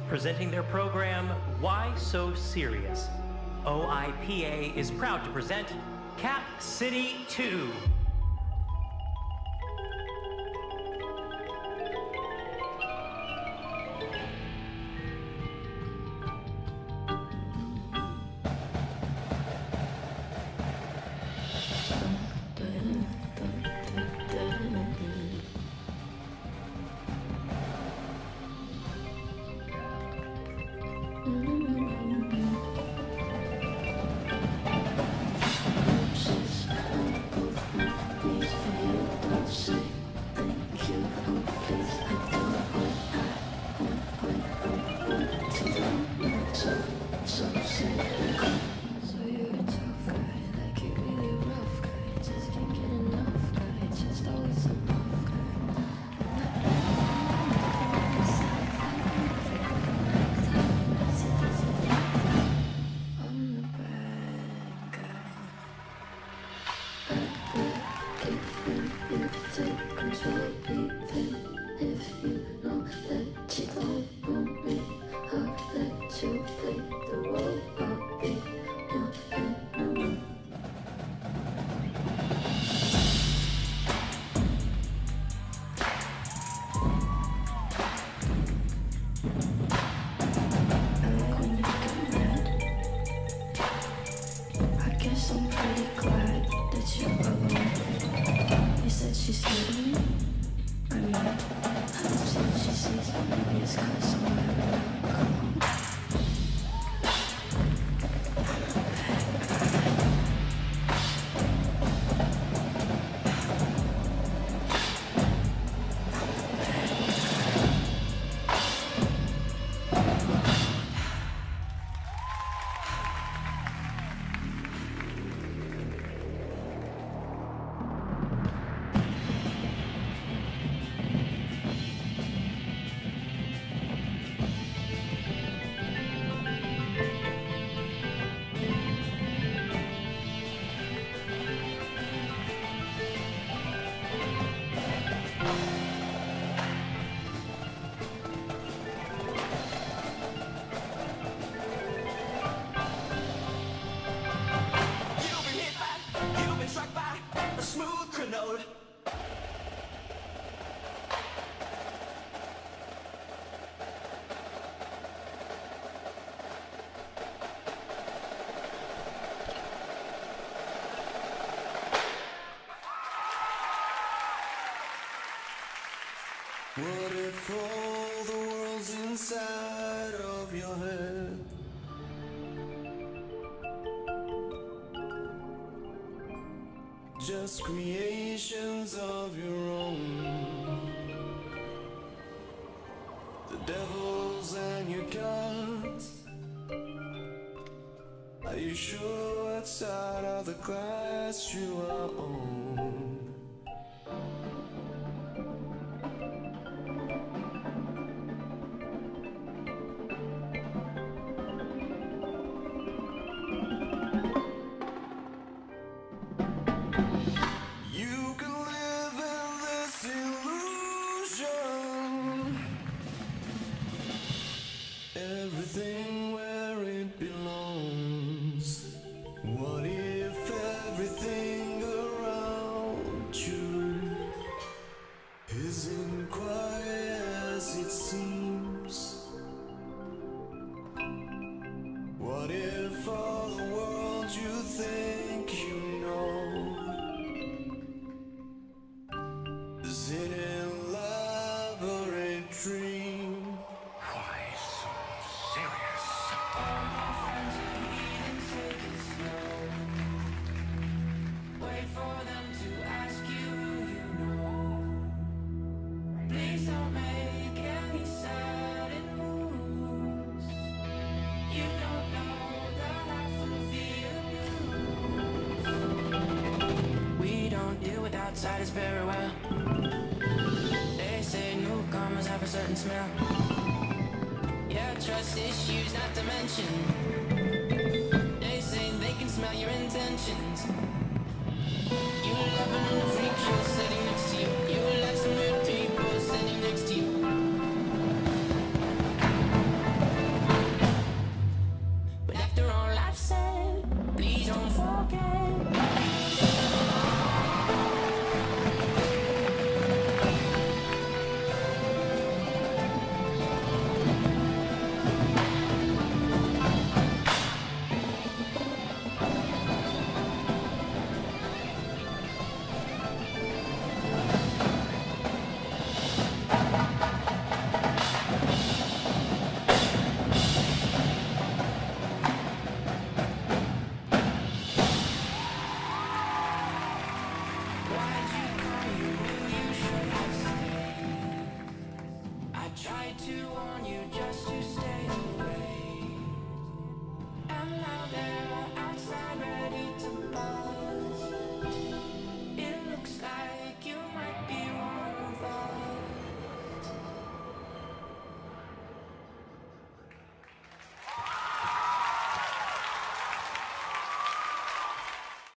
presenting their program, Why So Serious? OIPA is proud to present Cap City 2. What if all the world's inside of your head? Just creations of your own. The devils and your gods. Are you sure what side of the glass you are on? Everything where it belongs. What if everything around you isn't quite as it seems? What if all the world you think you know is in an elaborate dream? Outsiders very well. They say newcomers have a certain smell. Yeah, trust issues not to mention. They say they can smell your intentions. You love it in a freak show sitting next to you. You will have some weird people sitting next to you. Why'd you call? You knew you should have stayed. I tried to warn you just to stay away. Am I